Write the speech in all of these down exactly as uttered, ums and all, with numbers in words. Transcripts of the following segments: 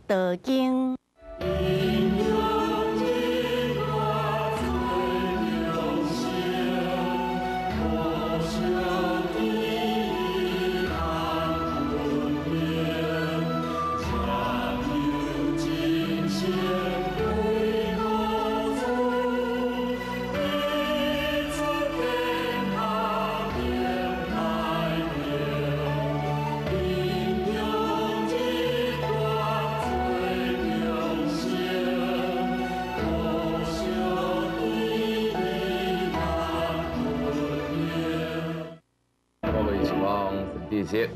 道经》。 第七，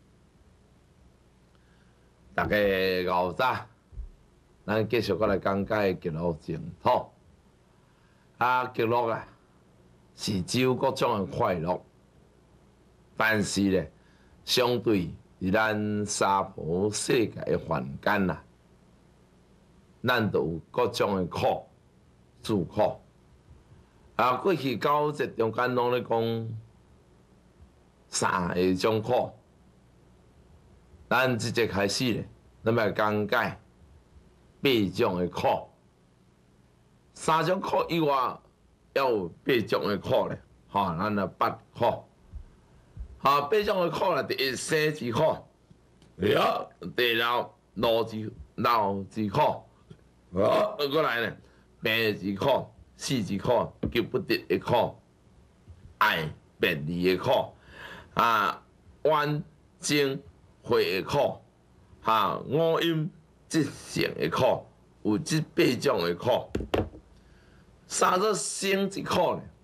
大家熬早，咱继续过来讲解极乐净土。啊，极乐啊，是只有各种的快乐，但是咧，相对于咱娑婆世界的凡间啊，咱都有各种的苦、诸苦。啊，过去九节中间拢咧讲。三个种苦，咱即节开始咧，咱要讲解八种的苦。三种苦以外，还有八种的苦咧，哈，咱啊八苦。哈，八种的苦咧，第一生之苦，呀，第二老之老之苦，啊，过来咧，病之苦、死之苦、救不得的苦、爱别离的苦。啊，冤憎会的苦，哈，五阴即性的苦，有即八种的苦。三者生之苦呢，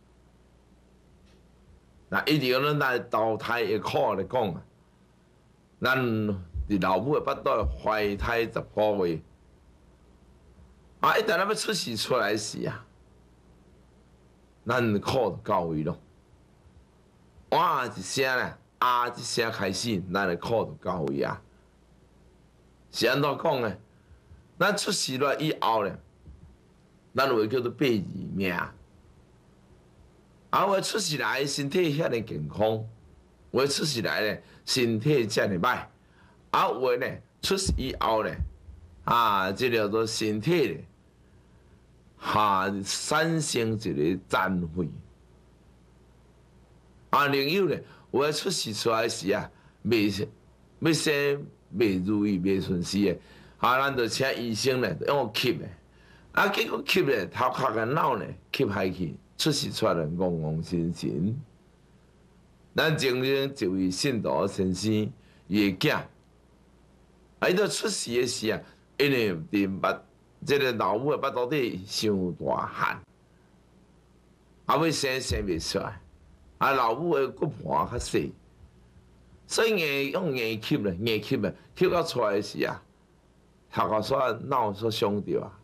那一直咱来投胎的苦来讲啊，咱伫老母的腹肚怀胎十个月，啊，一旦咱要出世出来时啊，咱苦就到位咯。哇一声咧，啊一声开始，咱的苦就到位啊。是安怎讲呢？咱出世了以后咧，咱有叫做八字命。啊，我出世来身体遐尼健康，我出世来咧身体遮尼歹。啊，有诶咧出世以后咧，啊，即叫做身体咧，哈产生一个残废。啊，另有咧，有诶出世出来时啊，未要生未如意、未顺时诶，啊，咱就请医生咧用吸诶，啊，结果吸咧头壳个脑咧吸下去，出世出来憨憨神神。咱曾经一位信徒先生，伊个囝，啊，伊到出世诶时啊，因为伫腹即个老母诶腹肚底伤大汗，啊，要生生袂出来。啊，老母的骨盘较细，所以硬用硬吸咧，硬吸咧，吸到出来时啊，头壳煞脑煞伤着啊，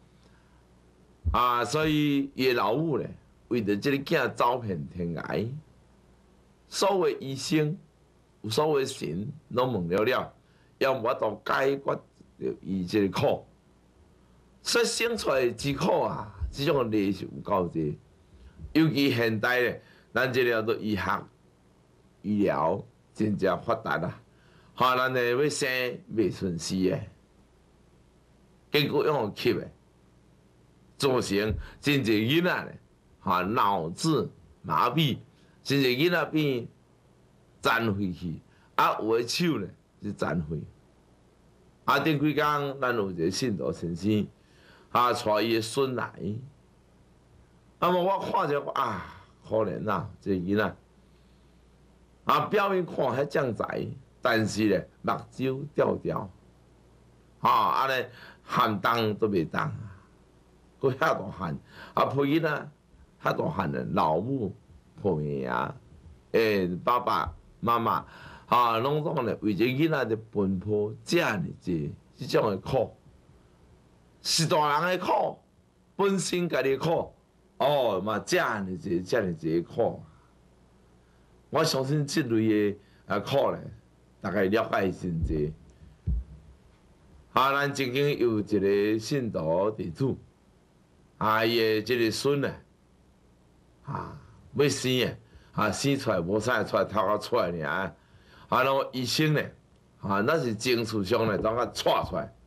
啊，所以伊老母咧，为着即个囝走遍天涯，所有医生、有所有神拢问了了，也无法度解决着伊即个苦，所以生出来之苦啊，即种例是有够济，尤其现代咧。咱即个都医学、医疗真正发达啦，哈，咱诶要生袂顺时诶，结果用吸诶，造成真侪囡仔咧，哈，脑子麻痹，真侪囡仔变残废去，啊，有诶手咧是残废。啊，顶几工咱有一个信徒先生，啊，带伊诶孙来，啊，么我看着啊。可怜呐、啊，这囡仔啊，表面看遐正财，但是咧目睭吊吊，哈啊咧汗冻都袂冻，佫遐大汗，啊陪囡仔遐大汗咧，老母婆命啊，诶爸爸妈妈啊，拢总咧为这囡仔咧奔波，遮尔济即种诶苦，是大人诶苦，本身家己苦。哦，嘛，遮尔济，遮尔济苦，我相信即类的啊苦咧，大概了解真济。啊，咱曾经有一个信徒弟子，啊，伊的即个孙啊，啊，要生啊，啊，生出来无啥出来，头壳出来尔，啊，然后医生咧，啊，那是精子上咧，当甲带出来，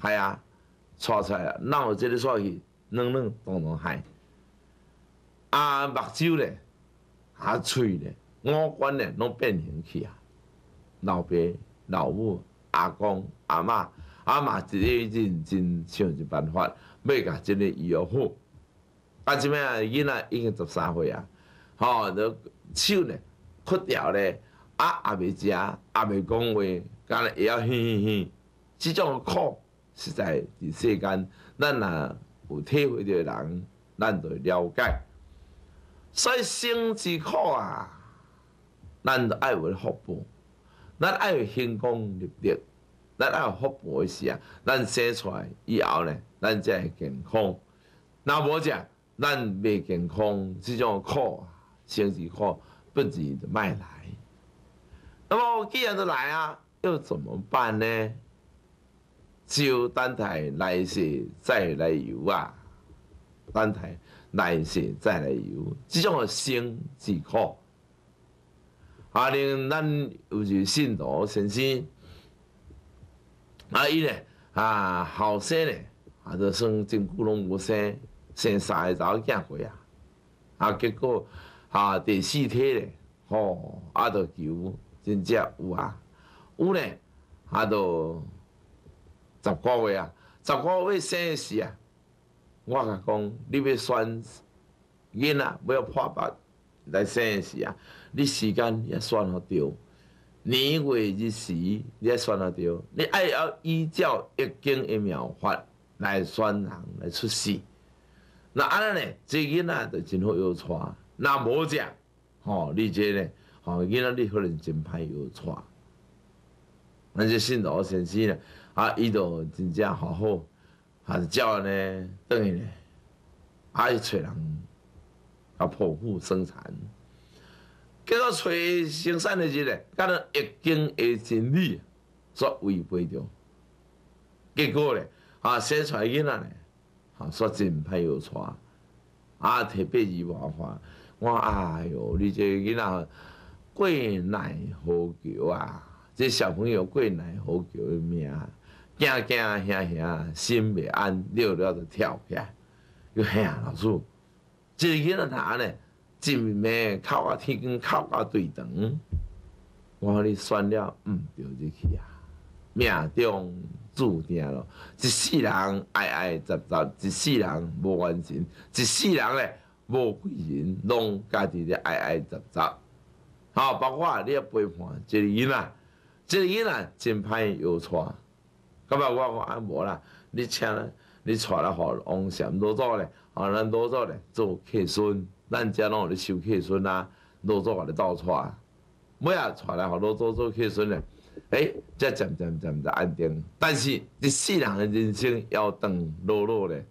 系啊，带出来啊，闹即个煞去，软软动动害。啊，目睭咧，啊喙咧，五官咧，拢变形去啊。老爸、老母、阿公、阿嬷，阿嬷一个认真想一办法，要甲即个医疗好。啊，即摆啊，囡仔已经十三岁啊，吼，就手咧屈掉咧，啊也袂食，也袂讲话，干咧会晓哼哼哼。即种苦，实在伫世间，咱若有体会着人，咱就会了解。所以生之苦啊，咱就爱有福报，咱爱有兴功立德，咱爱有福报的时啊，咱生出来以后咧，咱才会健康。若无食，咱袂健康，即种苦啊，生之苦不如就莫来。那么既然都来啊，又怎么办呢？就等待来世再来游啊，等待来世再来游，即种生之苦。啊，令咱有一个信徒先生，啊伊咧啊后生咧，啊就算真久拢无生，生三个查某囝过啊，啊结果啊第四体咧，吼啊就求真正有啊，有咧啊就十个月啊，十个月生的时啊，我甲讲，你要选囡仔要破腹来生的时啊。你时间也选好对，年月日时你也选好对，你爱要依照易经的妙法来选人来出世。那安尼呢，这囡仔就真好摇带。那无食，吼，你这呢，吼囡仔你可能真歹摇带。咱这信徒先生呢，啊，伊就真正好好，啊，照呢，等于呢，爱找人啊剖腹生产。结果找生产的日咧，甲咱易经的真理所违背着，结果咧，啊生出来囡仔咧，啊煞真歹摇带，啊摕八字麻烦，我哎哟，你这囡仔过乃好桥啊！这小朋友过乃好桥的命，惊惊吓吓，心袂安，了了就跳起来，又吓老师，这囡仔哪呢？真命靠啊天光，靠啊对长，我你选了毋对入去啊，命中注定咯。一世人爱爱杂杂，一世人无完成，一世人咧无贵人，拢家己咧爱爱杂杂。好，包括你要陪伴一个囡仔，一个囡仔真歹摇带。咁啊，我讲啊无啦，你请你带来互王禅老祖咧，啊，咱老祖咧做客孙。咱遮拢有咧收客孙啊，老祖甲你斗带，尾啊带来互老祖做客孙咧，诶，才渐渐渐就安定。但是一世人的人生要长落落咧。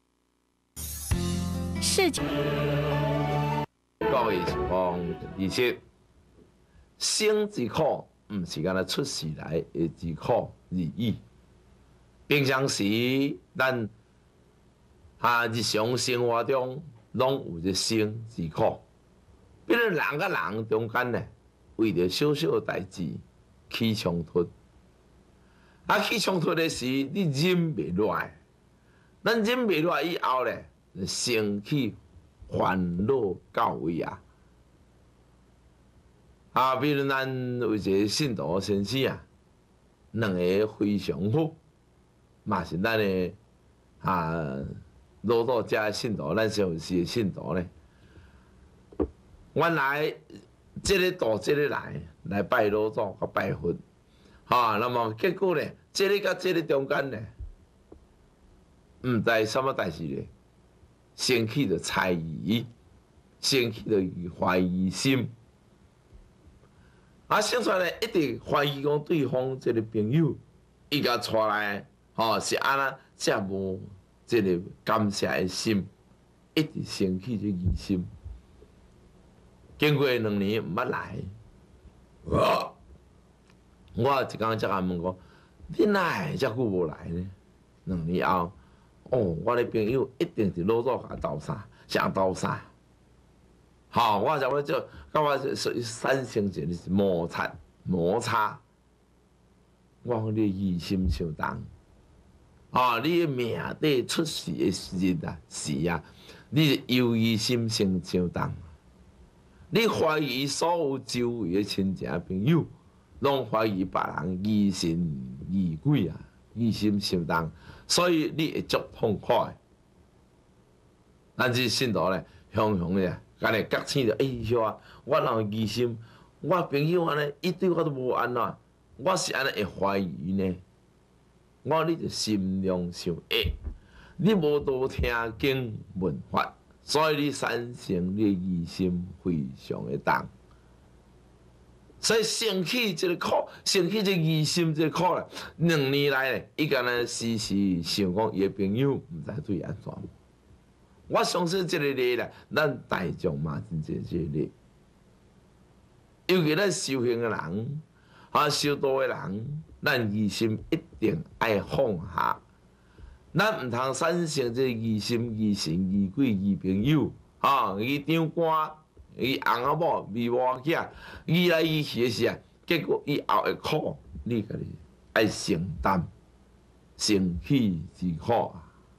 是。各位方而且生之苦，毋是干那出世来的之苦而已。平常时咱啊日常生活中。拢有一生之苦，比如人甲人中间呢，为着小小代志起冲突，啊起冲突的时，你忍袂落来，咱忍袂落来以后咧，就生起烦恼到位啊！啊，比如咱有一个信徒先生啊，两个非常好，嘛是咱的啊。老祖遮信徒，咱上是信徒咧。原来这个到这个来来拜老祖甲拜佛，哈，那么结果咧，这个甲这个中间咧，毋知什么代志咧，生起着猜疑，生起着怀疑心，啊，生出来一直怀疑讲对方这个朋友，伊甲带来，吼是安那遮无。这个感谢的心一直升起这疑心，经过两年毋捌来，我我一工才甲问讲，你哪会遮久无来呢？两年后，哦，我的朋友一定是老早甲斗相，相斗相。好，我才我就甲我产生一个摩擦摩擦，我讲你疑心伤重。 啊，你的命底出事的日啊时啊，你犹豫心生相当，你怀疑所有周围的亲戚朋友，拢怀疑别人疑神疑鬼啊，疑心相当，所以你会足痛苦的。咱这信徒咧，雄雄咧，家己觉醒着，哎哟，我若有疑心，我朋友安尼，伊对我都无安怎，我是安尼会怀疑呢？我你就心量伤矮，你无多听经闻法，所以你产生你疑心非常的重。所以生起这个苦，生起这疑心这个苦咧，两年来咧，伊敢若时时想讲伊的朋友毋知对伊安怎。我相信这个例咧，咱大众嘛真正这个例，尤其咱修行的人，啊修道的人，咱疑心一定爱放下，咱毋通产生这疑心、疑神、疑鬼、疑朋友，啊疑长官、疑翁仔某、疑某囝，疑来疑去的时啊，结果以后的苦，你家己爱承担，生起之苦啊！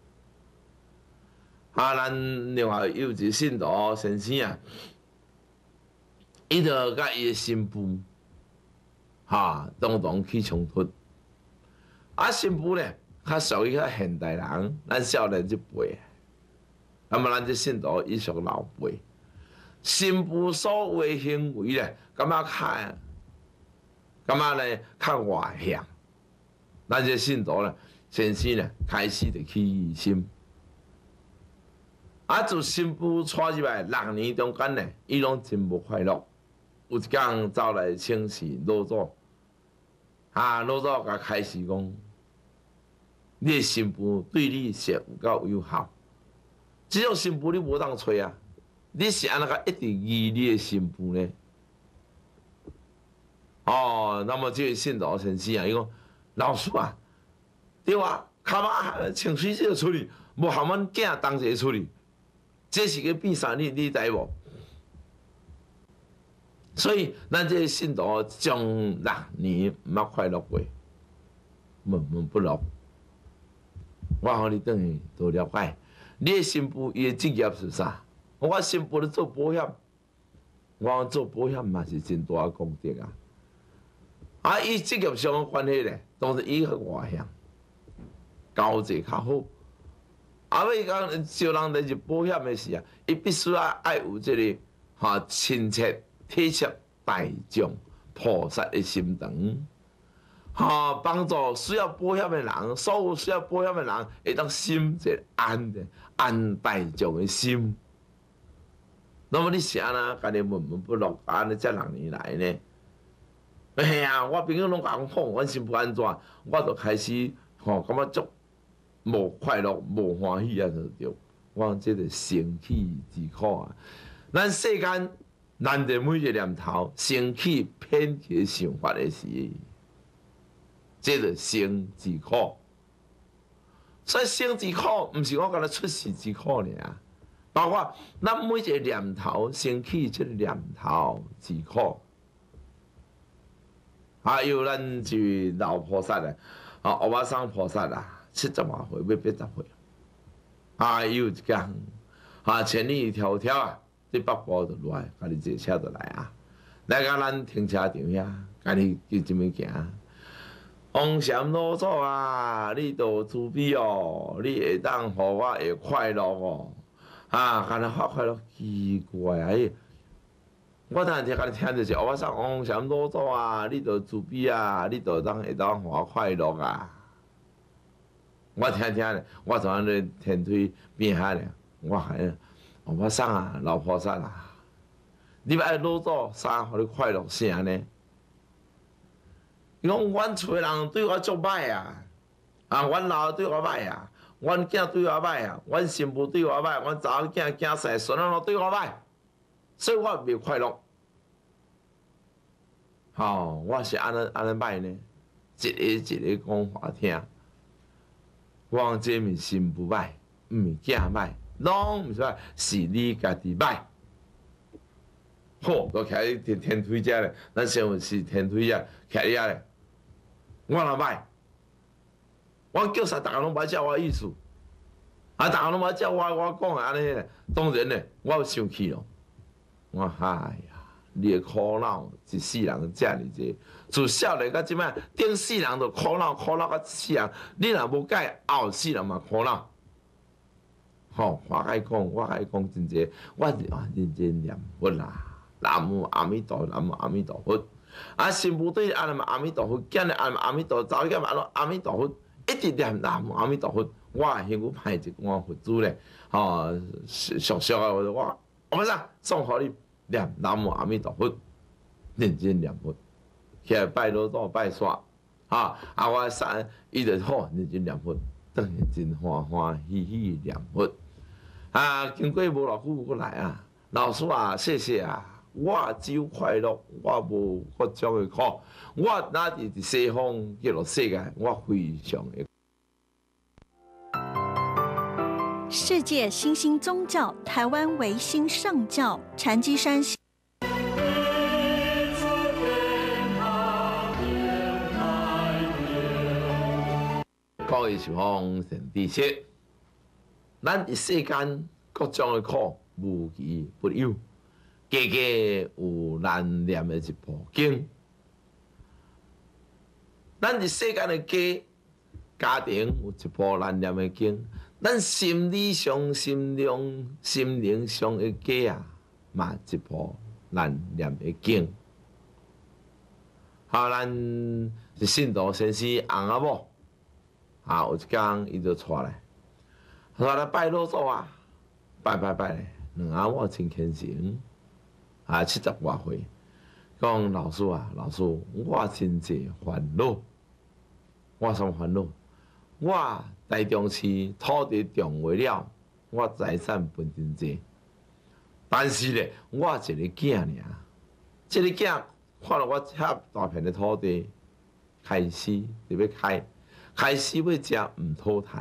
啊，咱另外有一个信徒先生啊，伊就甲伊的新妇，哈，当当起冲突。啊，新妇咧，较属于较现代人，咱少年这辈，那么咱这信徒伊属老辈，新妇所有的行为咧，感觉较，感觉咧较外向，咱这信徒咧，先生咧开始就起疑心。啊，自新妇娶入来六年中间呢，伊拢真无快乐。有一天走来请示老祖，啊，老祖甲开始讲，你的新妇对你是有够有效，这种新妇你无当找啊，你是安怎甲一直疑你的新妇呢？哦，那么这个信徒先生啊，伊讲老师啊，对啊，卡嘛清水就处理，无含阮囝当一处理。这是个变啥？你你知无？所以咱这信徒将六年毋捌快乐过，闷闷不乐。我互你转去多了解，你的新妇伊的职业是啥？我新妇咧做保险，我讲做保险嘛是真大功德啊！啊，伊职业上的关系咧，当然伊较外向，交际较好。啊，尾讲招人来入保险的时啊，伊必须要爱有这个哈亲切、体贴大众、菩萨的心肠，哈帮助需要保险的人，所有需要保险的人会当心一安的安大众的心。那么你是安那家己闷闷不乐，安尼这六年来呢？哎呀，我朋友拢甲我讲，阮心不安怎，我就开始吼感觉足。无快乐、无欢喜啊，就对。我讲这个生起之苦啊！咱世间难得每一个念头生起偏激想法的时，这个生之苦。所以生之苦，毋是我讲咱出世之苦尔，包括咱每一个念头生起这个念头之苦。还有咱这位老菩萨啊，啊，阿巴桑菩萨啊。七十外岁要八十岁，啊，有一天，啊，千里迢迢啊，伫北部就来，家己坐车就来啊，来到咱停车场遐，家己就这么行。王禅老祖啊，你都慈悲哦，你会当互我会快乐哦，啊，干那发快乐奇怪啊！我当然听家己听就是，我说王禅老祖啊，你都慈悲啊，你都当会当互我快乐啊。我听听咧，我就安尼天腿边下咧，我还我送啊老菩萨啊，你要爱老祖啥，互你快乐啥呢？伊讲阮厝诶人对我足歹啊，啊，阮老对我歹啊，阮囝对我歹啊，阮媳妇对我歹，阮查某囝囝婿孙仔拢对我歹，所以我袂快乐。吼，我是安尼安尼歹呢，一个一个讲法听。我讲这毋是心不歹，毋是囝歹，拢毋是歹，是你家己歹。好，都徛喺天天推遮咧，咱先是天推啊，徛遐咧。我若歹， 我叫啥，大家拢歹照我意思，啊，大家拢歹照我我讲的安尼咧。当然咧，我有生气咯。我哎呀，你的苦恼一世人遮尔济，自少年到即摆，顶世人就苦恼苦恼到一世人，你若无改，后世人嘛苦恼。吼，我甲伊讲，我甲伊讲真济，我啊认真念佛啦，南无阿弥陀，南无阿弥陀佛。啊，新部队按嘛阿弥陀佛，囝咧按阿弥陀，查某囝嘛按阿弥陀佛，一直念南无阿弥陀佛。我幸福派一寡佛祖咧，吼，俗俗啊，我我马上送互你念南无阿弥陀佛，认真念佛，起来拜老祖拜煞，啊啊我三伊就好认真念佛，当然真欢欢喜喜念佛。啊，经过无偌久过来啊，老师啊，谢谢啊。我只有快乐，我无各种的苦。我哪伫西方叫做世界，我非常的。 世界新兴宗教，台湾唯心上教，禅机山。 各位是方神知识，咱伫世间各种的苦无奇不有。家家有难念的一部经，咱伫世间的家家庭有一部难念的经，咱心理上、心灵、心灵上的家啊，嘛一部难念的经。好，咱是信徒先生翁仔某，啊，有一天伊就出来，出来拜老祖啊，拜拜拜咧，两翁仔某真虔诚。啊，七十外岁，讲老师啊，老师，我真济烦恼，我什么烦恼？我台中市土地种话了，我财产分真济，但是咧，我一个囝尔，这个囝看到我遐大片的土地，开始就要开，开始要食唔讨趁。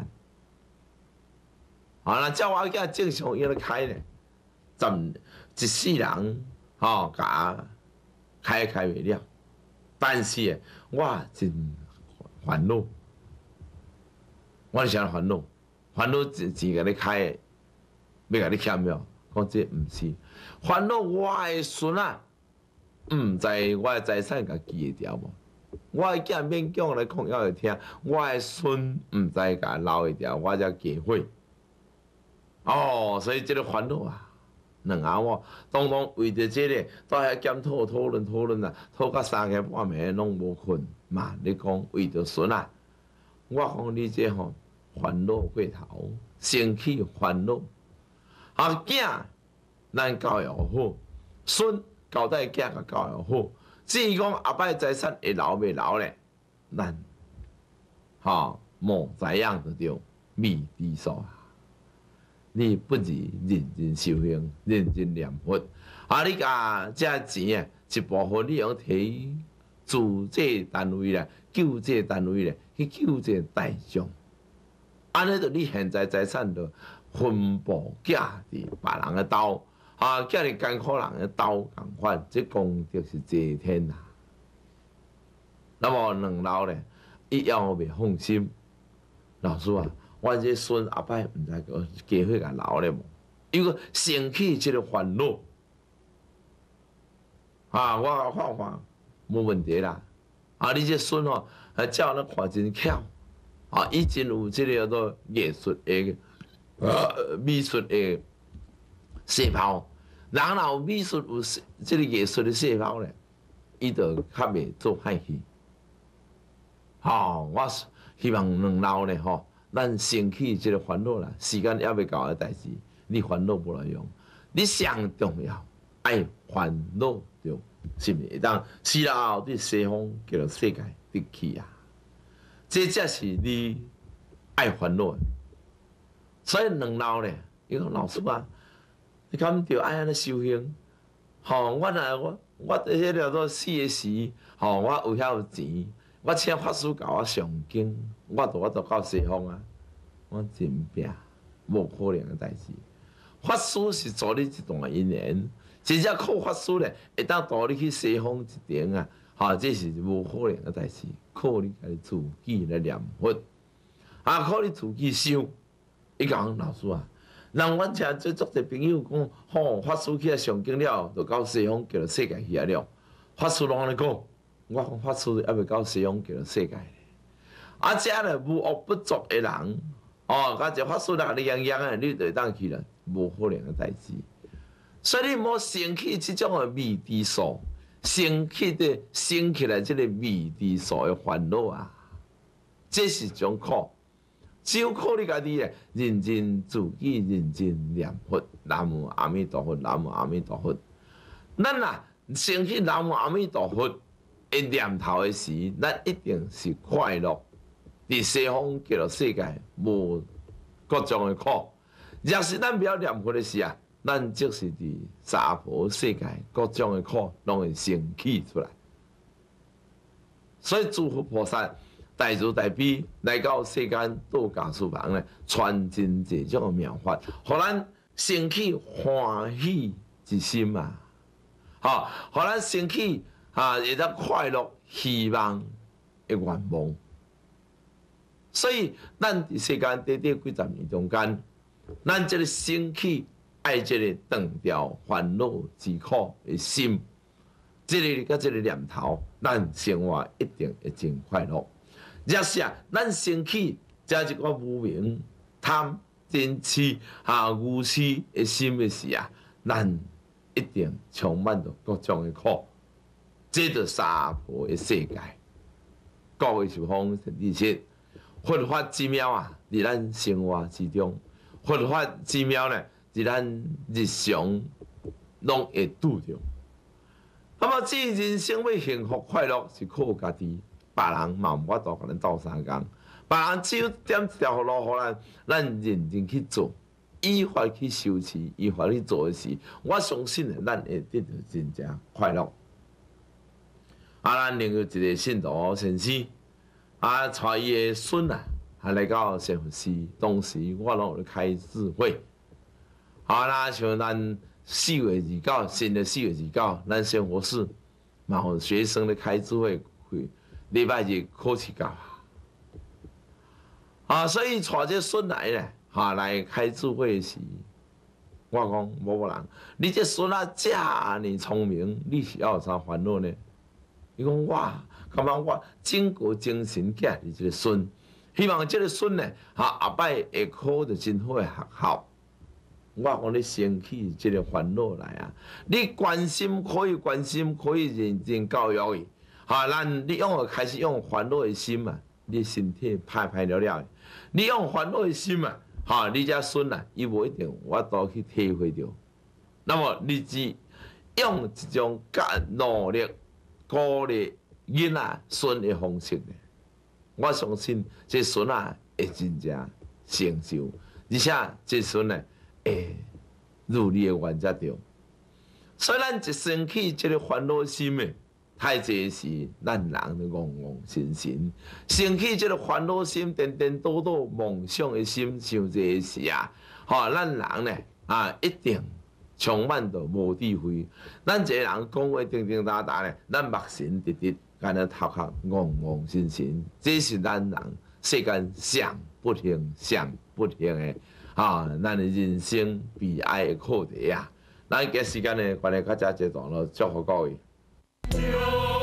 啊，那照我囝正常要咧开咧，怎一世人？吼，甲开开袂了，但是我真烦恼，我是啥烦恼？烦恼钱钱甲你开，要甲你欠了，讲这毋是烦恼。我的孙啊，毋知我的财产甲记会牢无？我的囝勉强来讲要会听，我的孙毋知甲留会牢，我才忌讳。哦，所以这个烦恼啊。两下我当当为着这个，都遐检讨讨论讨论啊，讨到三更半暝拢无困嘛。你讲为着孙啊，我讲你这吼烦恼过头，生气烦恼。啊囝，咱教育好，孙交代囝甲教育好。至于讲后摆财产会留袂留咧，咱吼莫知影就着未知数啊。你不如认真修行，认真念佛。啊，你甲这钱啊，一部分你用摕自济单位啦、救济单位啦去救济大众。安尼就你现在财产就分布寄伫别人的兜，啊，寄伫艰苦人的兜共款，这功德是齐天啊。那么两老咧，伊要未放心，老师啊。我这孙后摆毋知个机会甲留咧无，因为生起即个烦恼，啊，我看看无问题啦。啊，你这孙吼，啊，照咱看真巧，啊，伊真有即个叫做艺术的，呃，美术的细胞。人若有美术有即个艺术的细胞咧，伊就较袂做歹戏。吼，我希望两老咧吼。咱生起即个烦恼啦，时间还未到的代志，你烦恼无路用。你上重要爱烦恼着，是毋是会当死了后伫西方叫做世界得去啊？这才是你爱烦恼的。所以两老咧，伊讲老师啊，你敢着爱安尼修行？吼，我若我我迄个叫做死的时，吼，我有遐有钱。我请法师教我上经，我都我都到西方啊！我真拼，无可能的代志。法师是助你一段姻缘，真正靠法师咧，会当带你去西方一程啊！哈，这是无可能的代志，靠你家己自己来念佛。 啊，靠你自己想。伊讲老师啊，人阮听做足侪朋友讲，吼、哦，法师去啊上经了，就到西方叫做世界去啊了。法师拢安尼讲，我讲法师还未到西方叫做世界。啊，遮咧无恶不作的人，哦，甲一法师来你样样啊，你就当去了，无可能嘅代志。所以你莫生起即种嘅未知数，生起的生起来即个未知数嘅烦恼啊，这是种苦。只有靠你家己诶，认真自己认真念佛，南无阿弥陀佛，南无阿弥陀佛。咱啊，生起南无阿弥陀佛的念头的时，咱一定是快乐。伫西方极乐世界无各种的苦，若是咱不要念佛的时啊，咱即是伫娑婆世界各种的苦拢会升起出来。所以诸佛菩萨。大慈大悲来到世间度假书房咧，传真这种妙法，互咱升起欢喜之心啊！吼，互咱升起啊，会当快乐、希望的愿望。所以，咱伫世间短短几十年中间，咱这个升起爱这个断掉烦恼之苦的心，这个甲这个念头，咱生活一定会真快乐。若是啊，咱生起这一个无明、贪、嗔、痴、啊愚痴的心的时啊，咱一定充满着各种的苦。这就娑婆的世界。各位受访陈志信，佛法之妙啊，伫咱生活之中，佛法之妙呢，伫咱日常拢会拄着。那么，这人生要幸福快乐，是靠家己。别人嘛无法度甲咱斗相共，别人只有点一条路互咱，咱认真去做，依法去修持，依法去做的时，我相信咧，咱会得到真正快乐。啊，咱另外一个信徒先生，啊，带伊的孙啊，还来到善佛寺，当时我拢有开智慧。啊，那像咱四月二九，新的四月二九，咱善佛寺嘛有学生咧开智慧会。礼拜日考试到啊，所以带这孙来咧，哈来开智慧时，我讲某某人，你这孙啊这么聪明，你是要有啥烦恼呢？伊讲我，感觉我整个精神寄你这个孙，希望这个孙呢，哈后摆会考到真好的学校。我讲你生起这个烦恼来啊，你关心可以关心，可以认真教育伊。哈，咱你用开始用烦恼的心嘛，你身体歹歹了了。你用烦恼的心嘛，哈，你这孙啊，伊无一定我都去体会到。那么你只用一种较努力、鼓励囡仔孙的方式呢，我相信这孙啊会真正成就，而且这孙呢会如你的愿则着。所以咱一生起这个烦恼心的。太济时，咱人就戆戆神神，生起这个烦恼心、颠颠倒倒梦想的心，伤济时啊，吼，咱人呢啊，一定充满着无智慧。咱一个人讲话叮叮答答呢，咱目神直直，干那头壳戆戆神神，这是咱人世间上不幸、上不幸的啊，咱的人生悲哀的课题啊。咱今时间呢，关系到这阶段了，祝福各位。